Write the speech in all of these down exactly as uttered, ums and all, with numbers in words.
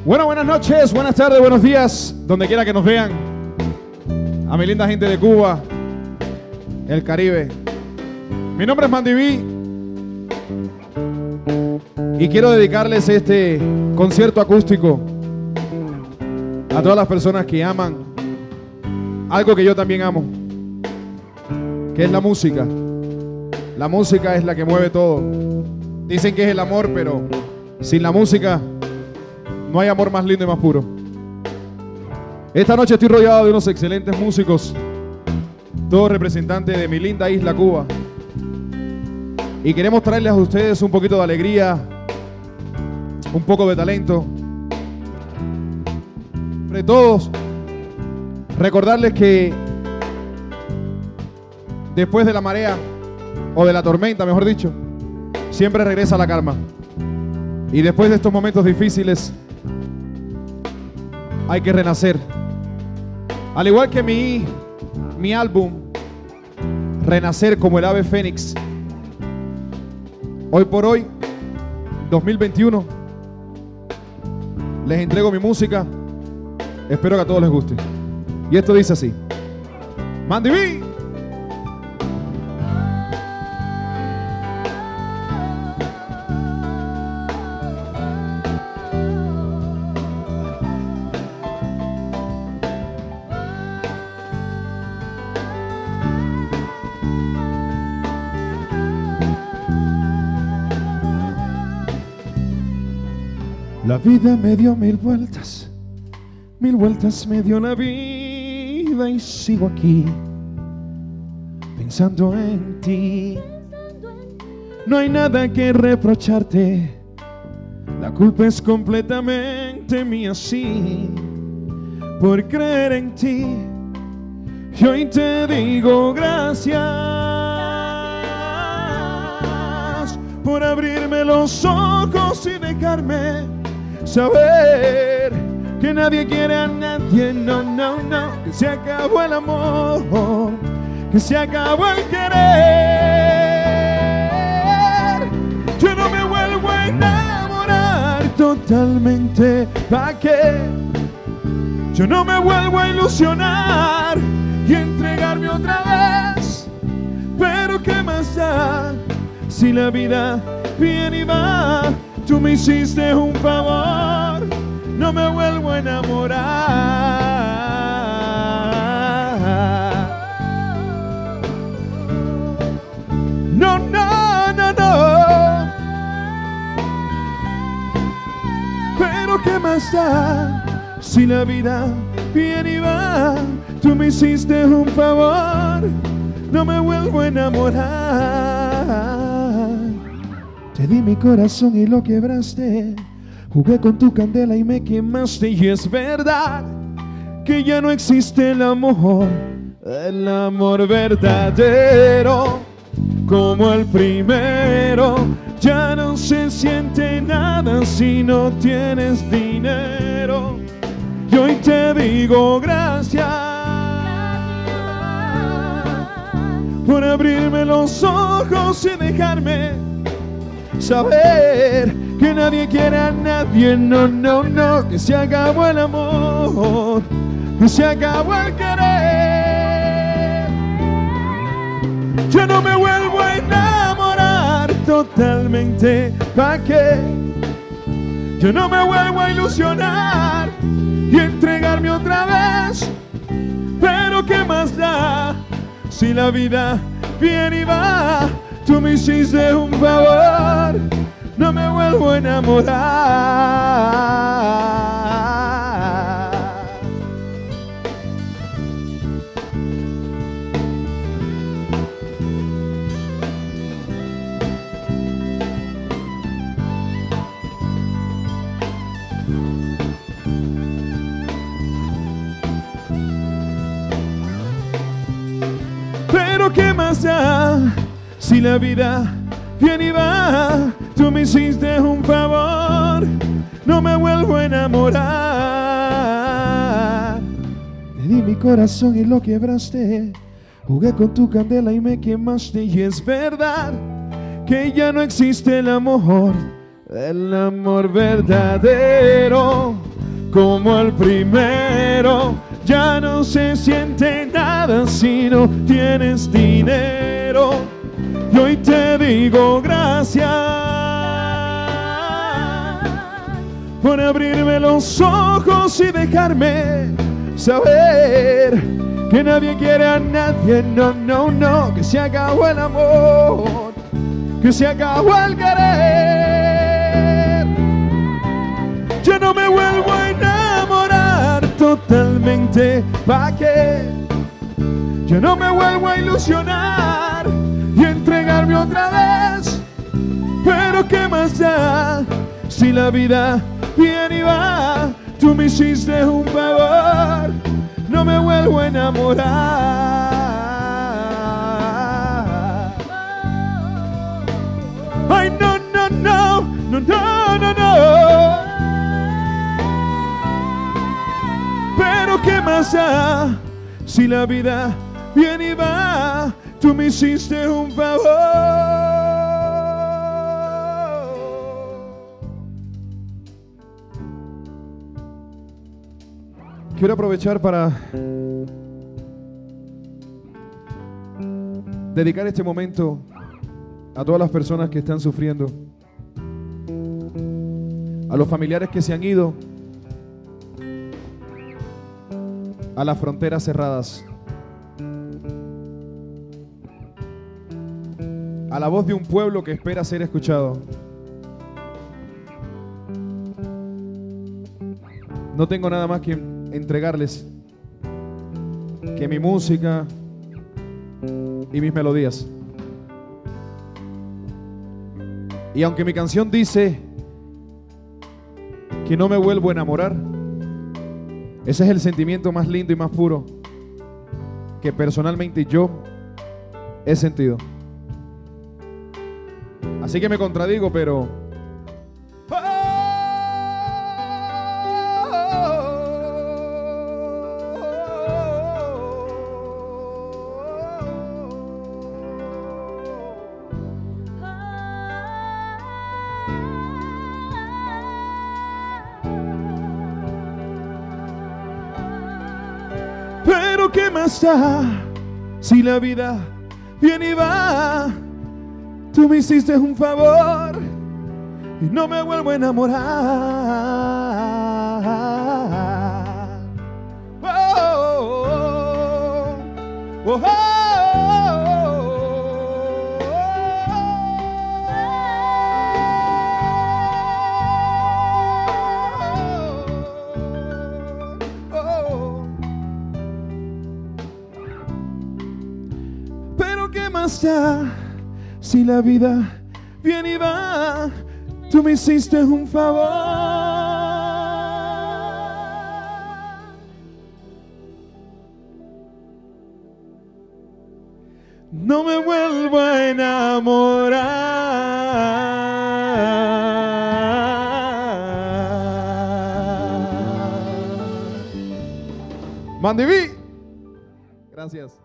Bueno, buenas noches, buenas tardes, buenos días, donde quiera que nos vean. A mi linda gente de Cuba, el Caribe. Mi nombre es Mandy B y quiero dedicarles este concierto acústico a todas las personas que aman algo que yo también amo, que es la música. La música es la que mueve todo. Dicen que es el amor, pero sin la música no hay amor más lindo y más puro. Esta noche estoy rodeado de unos excelentes músicos, todos representantes de mi linda isla Cuba. Y queremos traerles a ustedes un poquito de alegría, un poco de talento. Sobre todo, recordarles que después de la marea, o de la tormenta, mejor dicho, siempre regresa la calma. Y después de estos momentos difíciles, hay que renacer. Al igual que mi, mi álbum, Renacer como el ave fénix. Hoy por hoy, dos mil veintiuno, les entrego mi música. Espero que a todos les guste. Y esto dice así: Mandy B. La vida me dio mil vueltas, mil vueltas me dio la vida y sigo aquí, pensando en ti. No hay nada que reprocharte, la culpa es completamente mía, sí, por creer en ti. Y hoy te digo gracias por abrirme los ojos y dejarme saber que nadie quiere a nadie, no, no, no, que se acabó el amor, que se acabó el querer. Yo no me vuelvo a enamorar totalmente, ¿pa' qué? Yo no me vuelvo a ilusionar y entregarme otra vez, pero ¿qué más da si la vida viene y va? Tú me hiciste un favor, no me vuelvo a enamorar. No, no, no, no. Pero ¿qué más da si la vida viene y va? Tú me hiciste un favor, no me vuelvo a enamorar. Te di mi corazón y lo quebraste, jugué con tu candela y me quemaste. Y es verdad que ya no existe el amor, el amor verdadero como el primero. Ya no se siente nada si no tienes dinero. Y hoy te digo gracias por abrirme los ojos y dejarme saber que nadie quiere a nadie, no, no, no, que se acabó el amor, que se acabó el querer. Yo no me vuelvo a enamorar totalmente, ¿pa' qué? Yo no me vuelvo a ilusionar y entregarme otra vez, pero ¿qué más da si la vida viene y va? Tú me hiciste un favor, no me vuelvo a enamorar. Pero ¿qué más da si la vida viene y va? Tú me hiciste un favor, no me vuelvo a enamorar. Te di mi corazón y lo quebraste, jugué con tu candela y me quemaste. Y es verdad que ya no existe el amor, el amor verdadero como el primero. Ya no se siente nada si no tienes dinero. Y hoy te digo gracias por abrirme los ojos y dejarme saber que nadie quiere a nadie, no, no, no, que se acabó el amor, que se acabó el querer. Yo no me vuelvo a enamorar totalmente, ¿pa' qué? Yo no me vuelvo a ilusionar y entregarme otra vez. Pero qué más da si la vida viene y va. Tú me hiciste un favor, no me vuelvo a enamorar. Ay, no, no, no, no, no, no, no. Pero qué más da si la vida viene y va. Tú me hiciste un favor. Quiero aprovechar para dedicar este momento a todas las personas que están sufriendo, a los familiares que se han ido, a las fronteras cerradas, a la voz de un pueblo que espera ser escuchado. No tengo nada más que entregarles que mi música y mis melodías. Y aunque mi canción dice que no me vuelvo a enamorar, ese es el sentimiento más lindo y más puro que personalmente yo he sentido. Así que me contradigo, pero pero qué más da si la vida viene y va. Tú me hiciste un favor y no me vuelvo a enamorar. Oh, oh, oh, oh, oh. Pero qué más da si la vida viene y va. Tú me hiciste un favor. No me vuelvo a enamorar. Mandiví. Gracias.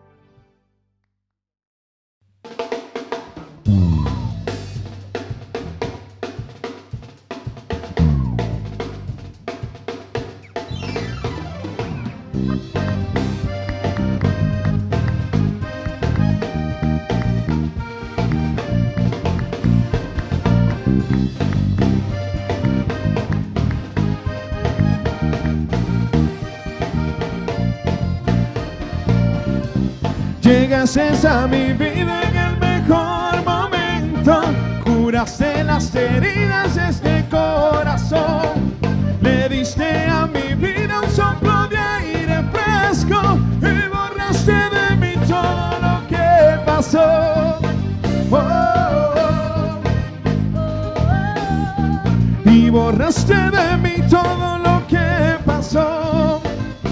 Llegaste a mi vida en el mejor momento, curaste las heridas de este corazón, le diste a mi vida un soplo de aire fresco y borraste de mí todo lo que pasó. Oh, oh, oh. Y borraste de mí todo lo que pasó.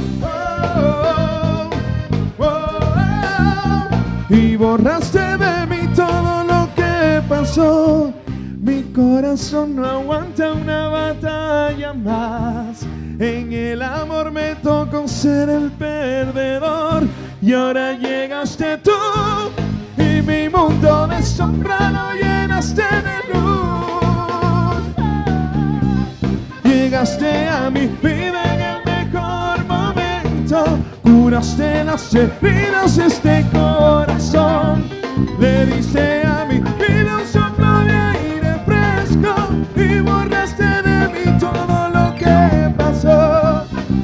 Y borraste de mí todo lo que pasó. Mi corazón no aguanta una batalla más. En el amor me tocó ser el perdedor. Y ahora llegaste tú y mi mundo de sombra lo llenaste de luz. Llegaste Llegaste a mi vida en el mejor momento, curaste las heridas de este corazón. Le diste a mi vida un soplo de aire fresco y borraste de mí todo lo que pasó.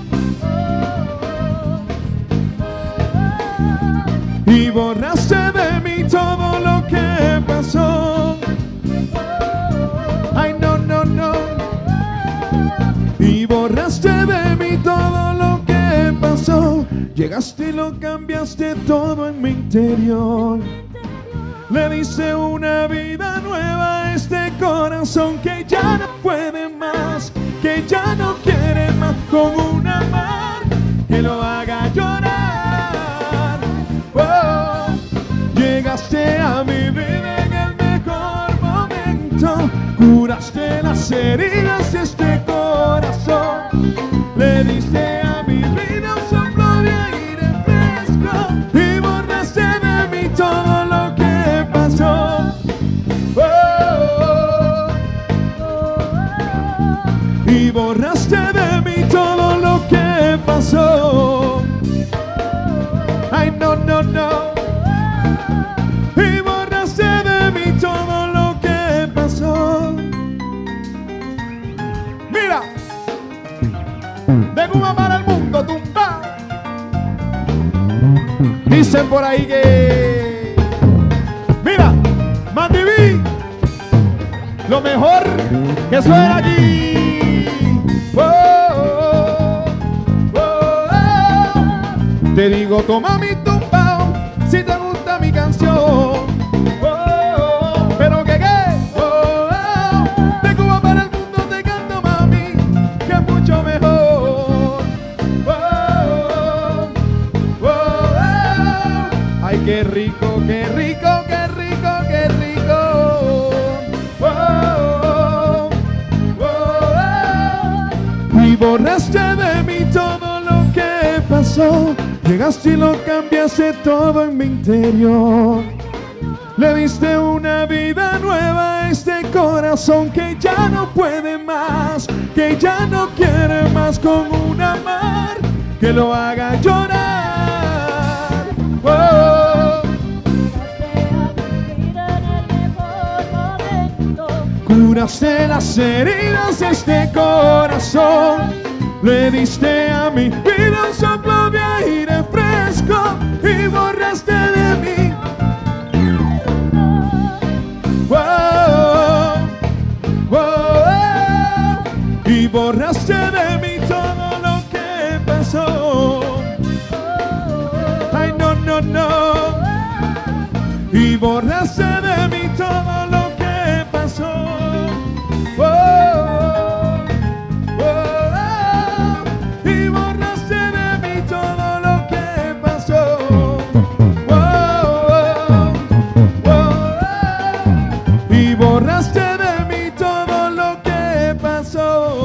Y borraste de mí todo lo que pasó. Ay, no, no, no. Y borraste de mí todo lo que pasó. Llegaste y lo cambiaste todo en mi interior. Le diste una vida nueva a este corazón que ya no puede más, que ya no quiere más, con una mar que lo haga llorar. Oh, llegaste a mi vida en el mejor momento, curaste las heridas de este corazón. Le diste a mi vida un soplo de aire fresco y borraste de mí todo lo que pasó. Oh, y borraste de mí todo lo que pasó. Ay, no, no, no. Y borraste de mí todo lo que pasó. Mira, de Cuba para el mundo, tumba. Dicen por ahí que, mira, Mandy B, lo mejor que suena aquí. Oh, oh, oh, oh. Te digo, toma mi tumbao si te gusta mi canción. Oh, oh, pero que qué. Oh, oh, de Cuba para el mundo te canto, mami, que es mucho mejor. Oh, oh, oh, oh. Ay, qué rico, qué rico, qué rico, qué rico. Oh, oh, oh, oh. Y borraste de mí todo lo que pasó. Llegaste y lo cambiaste todo en mi interior. Le diste una vida nueva a este corazón que ya no puede más, que ya no quiere más, con una mar que lo haga llorar. Oh, curaste las heridas de este corazón. Le diste a mi vida un soplo de aire fresco y borraste de mí. Oh, oh, oh, y borraste de mí todo lo que pasó. Ay, no, no, no. Y borraste de mí todo lo que pasó. Oh, borraste de mí todo lo que pasó.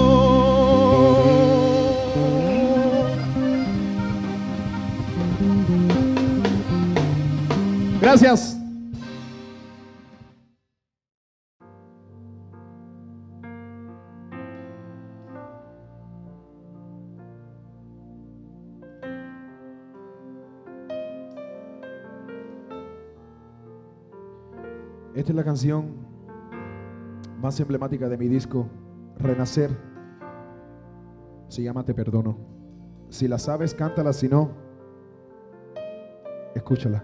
Gracias. Esta es la canción más emblemática de mi disco, Renacer. Se llama Te Perdono. Si la sabes, cántala. Si no, escúchala.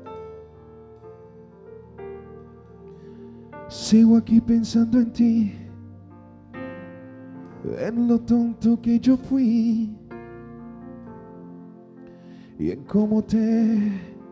Sigo aquí pensando en ti, en lo tonto que yo fui y en cómo te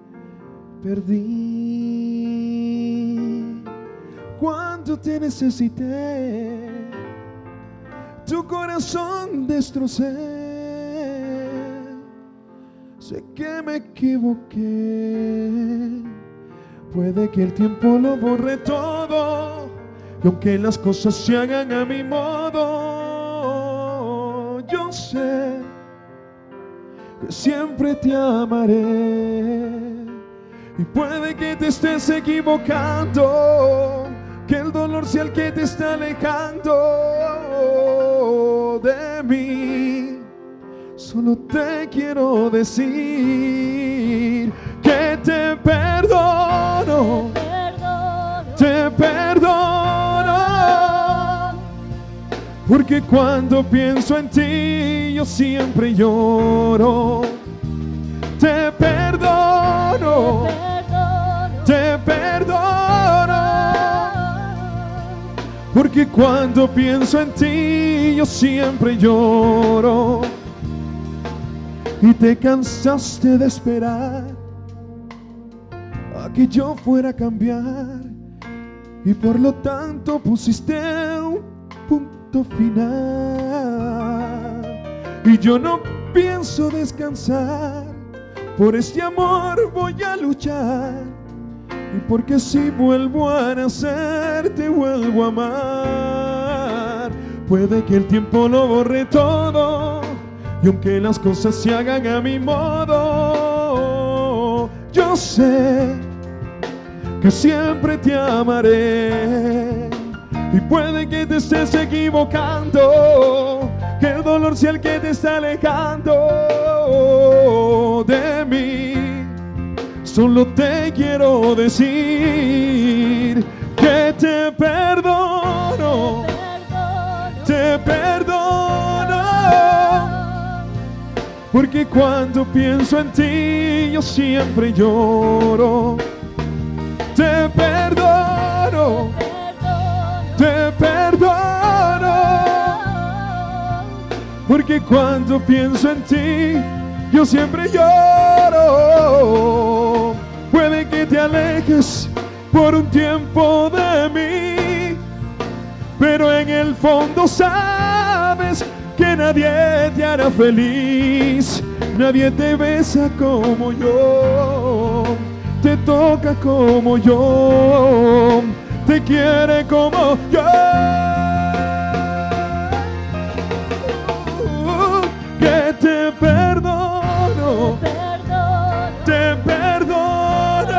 perdí. Cuando te necesité, tu corazón destrocé. Sé que me equivoqué. Puede que el tiempo lo borre todo, y aunque las cosas se hagan a mi modo, yo sé que siempre te amaré. Y puede que te estés equivocando, que el dolor sea el que te está alejando de mí. Solo te quiero decir que te perdono, te perdono, porque cuando pienso en ti yo siempre lloro. Te perdono, te perdono, porque cuando pienso en ti yo siempre lloro. Y te cansaste de esperar a que yo fuera a cambiar, y por lo tanto pusiste un punto final. Y yo no pienso descansar, por este amor voy a luchar, y porque si vuelvo a nacer te vuelvo a amar. Puede que el tiempo lo borre todo, y aunque las cosas se hagan a mi modo, yo sé que siempre te amaré. Y puede que te estés equivocando, que el dolor sea el que te está alejando de mí. Solo te quiero decir que te perdono, te perdono, porque cuando pienso en ti yo siempre lloro. Te perdono, te perdono, porque cuando pienso en ti yo siempre lloro. Puede que te alejes por un tiempo de mí, pero en el fondo sabes que nadie te hará feliz. Nadie te besa como yo, te toca como yo, te quiere como yo. Que te perdono, te perdono,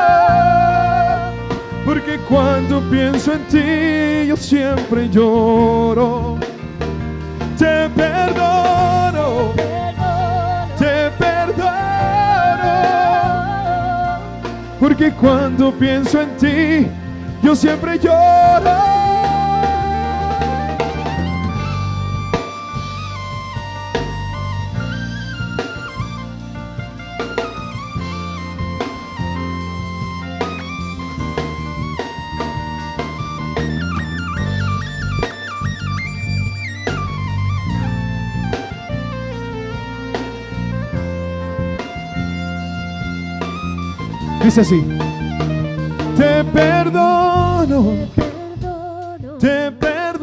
porque cuando pienso en ti yo siempre lloro. Te perdono, te perdono, porque cuando pienso en ti yo siempre lloro. Dice así: te perdono, te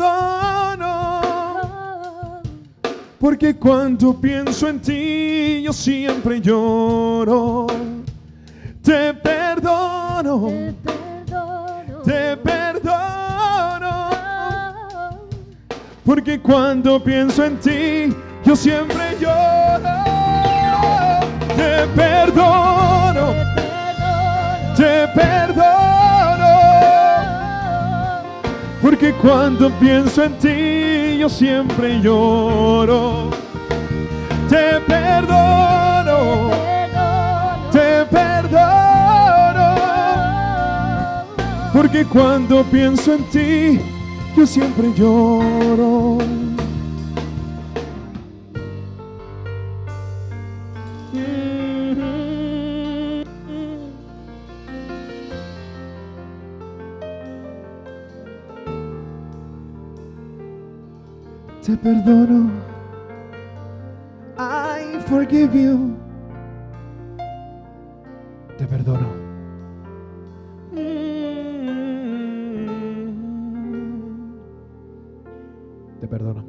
perdono, porque cuando pienso en ti yo siempre lloro. Te perdono, te perdono, porque cuando pienso en ti yo siempre lloro. Te perdono, te perdono, porque cuando pienso en ti yo siempre lloro. Te perdono, te perdono, porque cuando pienso en ti yo siempre lloro. Te perdono, I forgive you. Te perdono. Te perdono.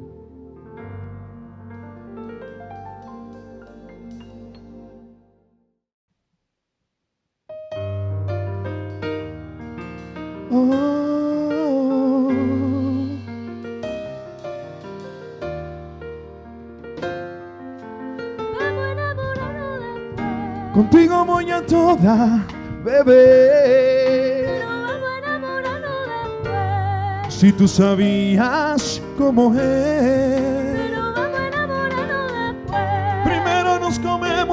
Oh. Contigo voy a toda, bebé. Nos vamos a enamorarnos después. Si tú sabías cómo es.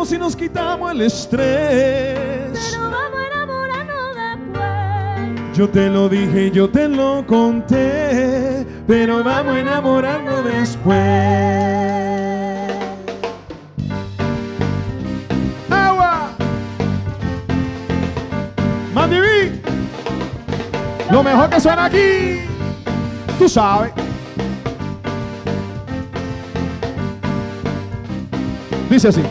enamoramos y nos quitamos el estrés. Pero vamos a enamorarnos después. Yo te lo dije, yo te lo conté, pero vamos a enamorarnos después. ¡Agua! Mandy B, lo mejor que suena aquí, tú sabes. Dice así: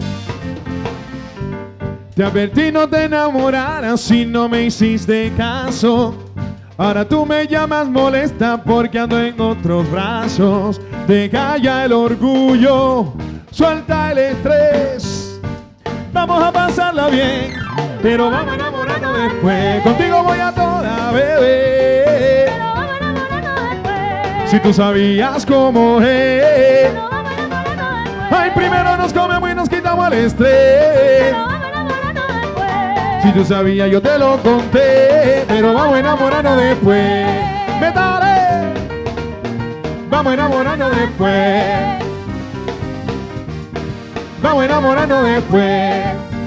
te advertí no te enamoraras si no me hiciste caso. Ahora tú me llamas molesta porque ando en otros brazos. Deja ya el orgullo, suelta el estrés. Vamos a pasarla bien, pero vamos a enamorarnos después. Contigo voy a toda, bebé. Pero vamos a enamorarnos después. Si tú sabías cómo es. Pero vamos a enamorarnos después. Ay, primero nos comemos y nos quitamos el estrés. Pero vamos a enamorarnos después. Si tú sabías yo te lo conté, pero vamos a enamorarnos después. ¡Metale! Vamos a enamorarnos después. Vamos a enamorarnos después.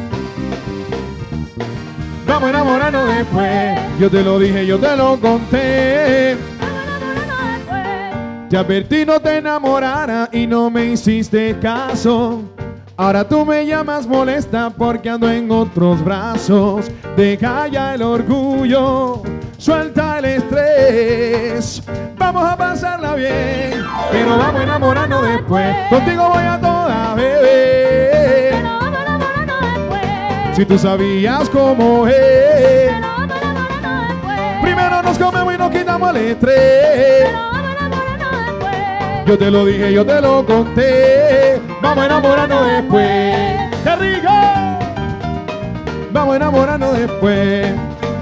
Vamos a enamorarnos después. Yo te lo dije, yo te lo conté. Vamos a enamorarnos después. Te advertí no te enamoraras y no me hiciste caso. Ahora tú me llamas molesta porque ando en otros brazos. Deja ya el orgullo, suelta el estrés. Vamos a pasarla bien, pero vamos a enamorarnos después. Contigo voy a toda, bebé. Pero vamos a enamorarnos después. Si tú sabías cómo es. Pero vamos a enamorarnos después. Primero nos comemos y nos quitamos el estrés. Pero vamos a enamorarnos después. Yo te lo dije, yo te lo conté. Vamos a enamorarnos después. ¡Qué rico! Vamos a enamorarnos después.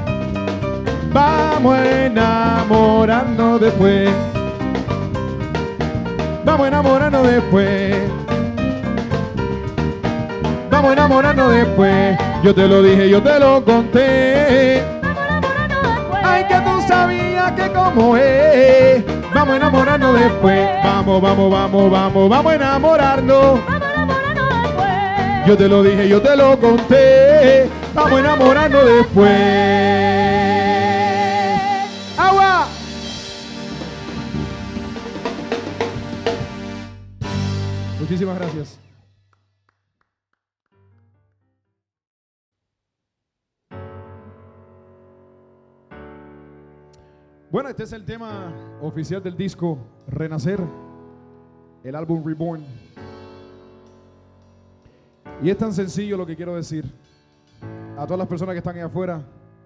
Vamos a enamorarnos después. Vamos a enamorarnos después. Vamos a enamorarnos después. Yo te lo dije, yo te lo conté. Vamos a enamorarnos después. Ay, que tú sabías que como es. Vamos a enamorarnos después. Vamos, vamos, vamos, vamos, vamos a enamorarnos. Vamos a enamorarnos después. Yo te lo dije, yo te lo conté. Vamos a enamorarnos después. ¡Agua! Muchísimas gracias. Bueno, este es el tema oficial del disco Renacer, el álbum Reborn. Y es tan sencillo lo que quiero decir a todas las personas que están ahí afuera.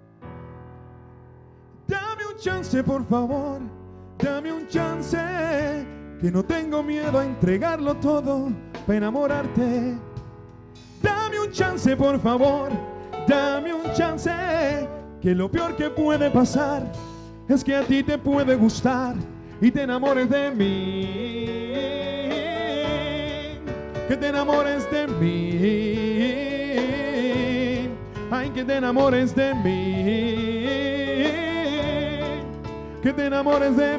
Dame un chance, por favor, dame un chance, que no tengo miedo a entregarlo todo para enamorarte. Dame un chance, por favor, dame un chance, que lo peor que puede pasar es que a ti te puede gustar y te enamores de mí. Que te enamores de mí. Ay, que te enamores de mí. Que te enamores de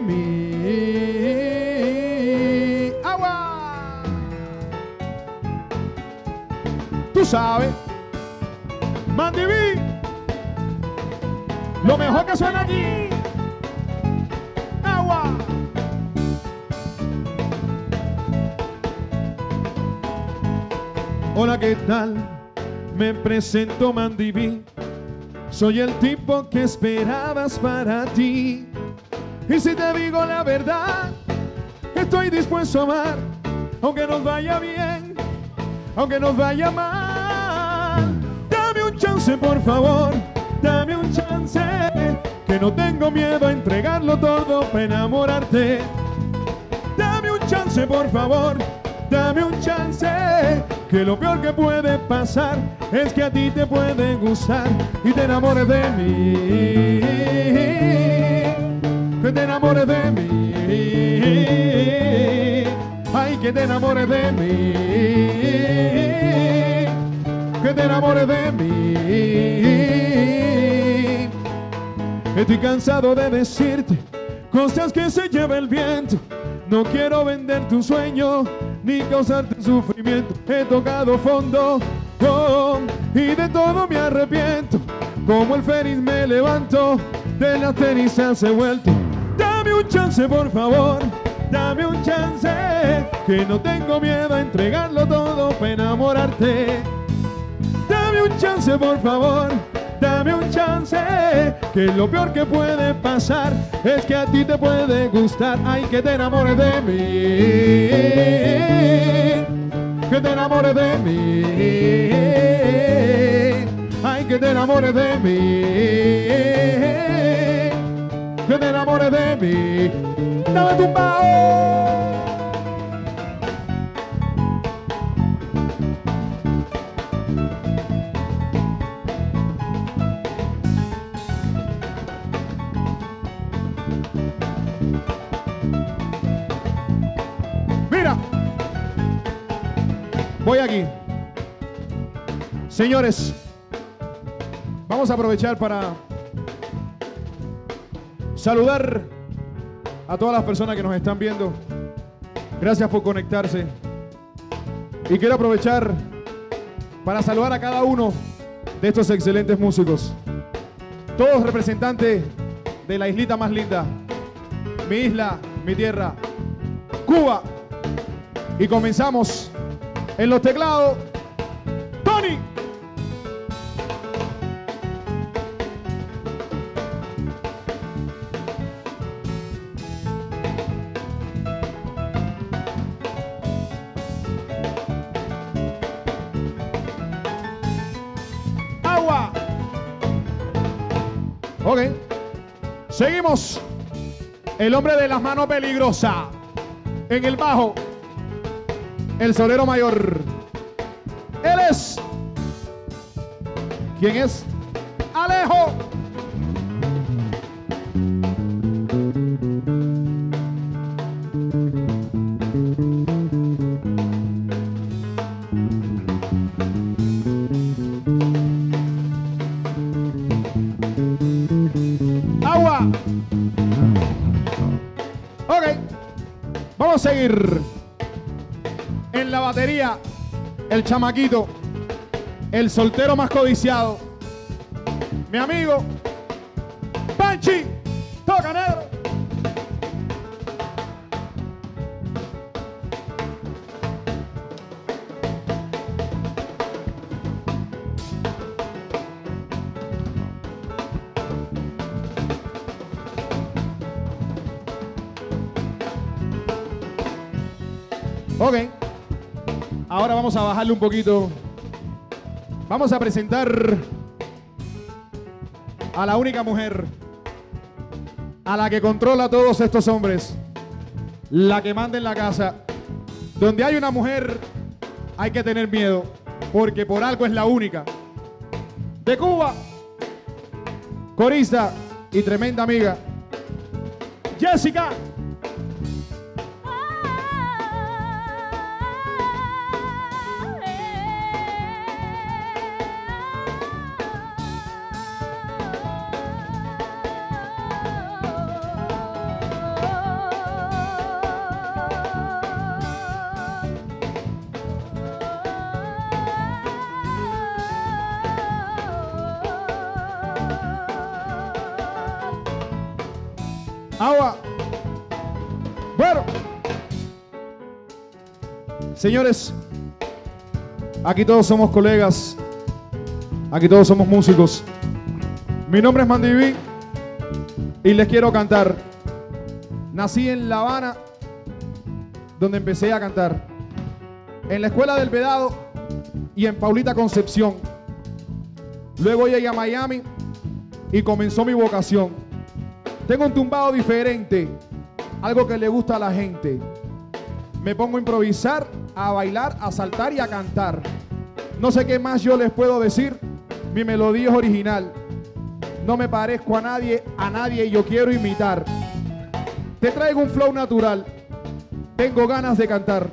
mí. ¡Agua! Tú sabes, Mandy B, lo mejor que suena aquí. Hola, ¿qué tal? Me presento, Mandy B. Soy el tipo que esperabas para ti. Y si te digo la verdad, estoy dispuesto a amar, aunque nos vaya bien, aunque nos vaya mal. Dame un chance, por favor, dame un chance, que no tengo miedo a entregarlo todo para enamorarte. Dame un chance, por favor, dame un chance, que lo peor que puede pasar es que a ti te puede gustar y te enamores de mí. Que te enamores de mí. Ay, que te enamores de mí. Que te enamores de mí. Estoy cansado de decirte cosas que se lleva el viento. No quiero venderte un sueño ni causarte un sufrimiento. He tocado fondo, oh, y de todo me arrepiento. Como el fénix me levanto, de las cenizas he vuelto. Dame un chance, por favor, dame un chance, que no tengo miedo a entregarlo todo para enamorarte. Dame un chance, por favor, dame un chance, que lo peor que puede pasar es que a ti te puede gustar. Ay, que te enamores de mí, que te enamores de mí. Ay, que te enamores de mí, que te enamores de mí. Dame tumbao. Mira, voy aquí. Señores, vamos a aprovechar para saludar a todas las personas que nos están viendo. Gracias por conectarse. Y quiero aprovechar para saludar a cada uno de estos excelentes músicos. Todos representantes de la islita más linda, mi isla, mi tierra, Cuba. Y comenzamos en los teclados, Tony. Agua. Ok. Seguimos. El hombre de las manos peligrosas. En el bajo, el solero mayor. Él es. ¿Quién es? Alejo. Agua. Ok. Vamos a seguir. En la batería, el chamaquito, el soltero más codiciado, mi amigo Panchi. Toca, negro. Ok, ahora vamos a bajarle un poquito. Vamos a presentar a la única mujer, a la que controla a todos estos hombres, la que manda en la casa. Donde hay una mujer hay que tener miedo, porque por algo es la única. De Cuba, corista y tremenda amiga, Jessica. Agua. Bueno, señores, aquí todos somos colegas, aquí todos somos músicos. Mi nombre es Mandiví y les quiero cantar. Nací en La Habana, donde empecé a cantar, en la Escuela del Vedado y en Paulita Concepción. Luego llegué a Miami y comenzó mi vocación. Tengo un tumbado diferente, algo que le gusta a la gente. Me pongo a improvisar, a bailar, a saltar y a cantar. No sé qué más yo les puedo decir. Mi melodía es original. No me parezco a nadie, a nadie y yo quiero imitar. Te traigo un flow natural. Tengo ganas de cantar.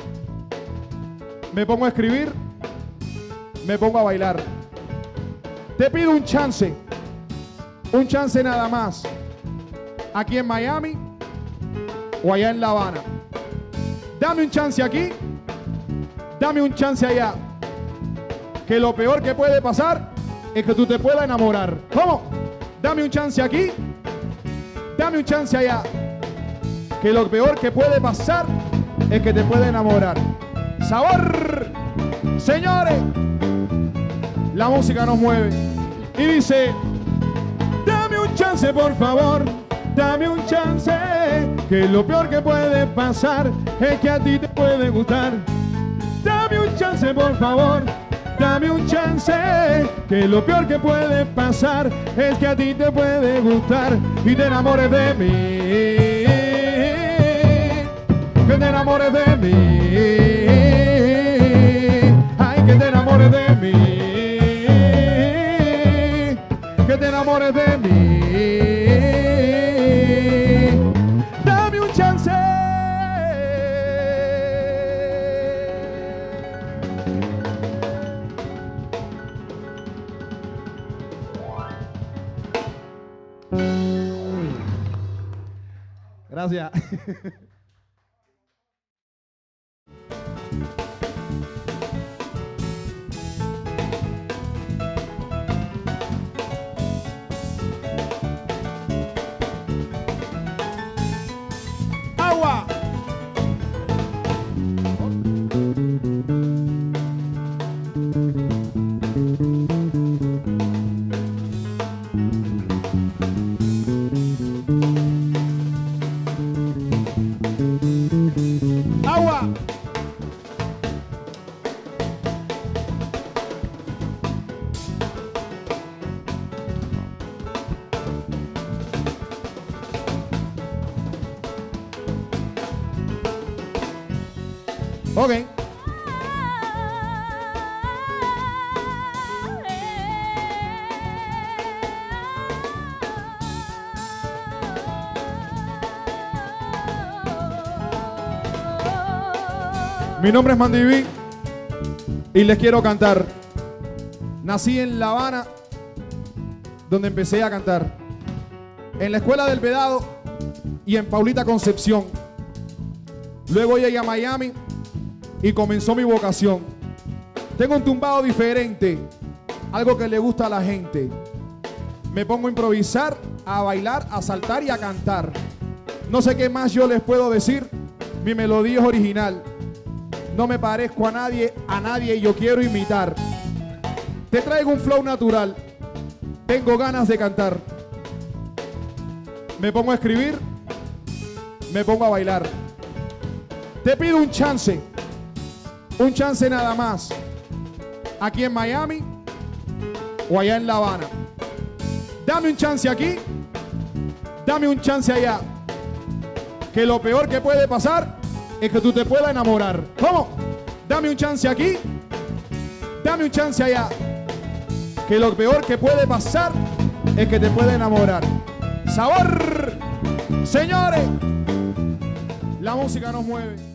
Me pongo a escribir, me pongo a bailar. Te pido un chance, un chance nada más. Aquí en Miami, o allá en La Habana. Dame un chance aquí, dame un chance allá. Que lo peor que puede pasar es que tú te puedas enamorar. ¿Cómo? Dame un chance aquí, dame un chance allá. Que lo peor que puede pasar es que te pueda enamorar. Sabor, señores. La música nos mueve y dice: dame un chance, por favor, dame un chance. Que lo peor que puede pasar es que a ti te puede gustar. Dame un chance, por favor, dame un chance. Que lo peor que puede pasar es que a ti te puede gustar y te enamores de mí. Que te enamores de mí. Ay, que te enamores de mí. Que te enamores de mí. Dame un chance. Gracias. Agua. Agua. Ok. Mi nombre es Mandy B y les quiero cantar. Nací en La Habana, donde empecé a cantar. En la Escuela del Vedado y en Paulita Concepción. Luego llegué a Miami y comenzó mi vocación. Tengo un tumbado diferente, algo que le gusta a la gente. Me pongo a improvisar, a bailar, a saltar y a cantar. No sé qué más yo les puedo decir. Mi melodía es original. No me parezco a nadie, a nadie y yo quiero imitar. Te traigo un flow natural. Tengo ganas de cantar. Me pongo a escribir, me pongo a bailar. Te pido un chance, un chance nada más. Aquí en Miami o allá en La Habana. Dame un chance aquí, dame un chance allá. Que lo peor que puede pasar es que tú te puedas enamorar. ¿Cómo? Dame un chance aquí, dame un chance allá. Que lo peor que puede pasar es que te pueda enamorar. Sabor, señores. La música nos mueve.